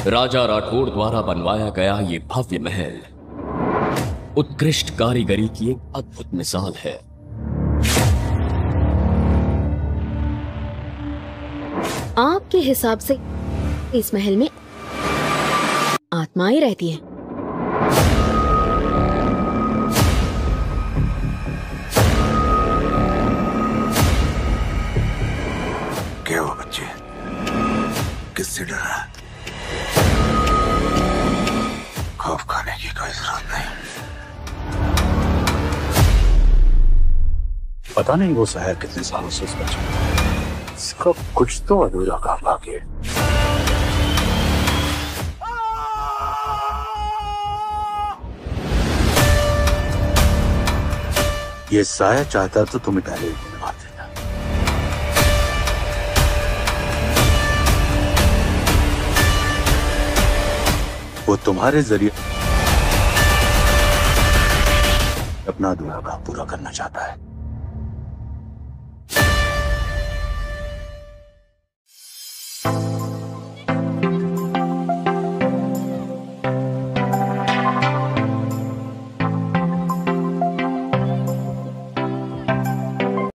राजा राठौड़ द्वारा बनवाया गया ये भव्य महल उत्कृष्ट कारीगरी की एक अद्भुत मिसाल है। आपके हिसाब से इस महल में आत्माएं रहती हैं? क्या हुआ बच्चे, किससे डरा? खौफ खाने की कोई जरूरत नहीं। पता नहीं वो शहर कितने सालों से बचा, इसका कुछ तो अधूरा काम बाकी है। ये साया चाहता तो तुम्हें पहले ही मार देता। वो तुम्हारे जरिए अपना अधूरा काम पूरा करना चाहता है।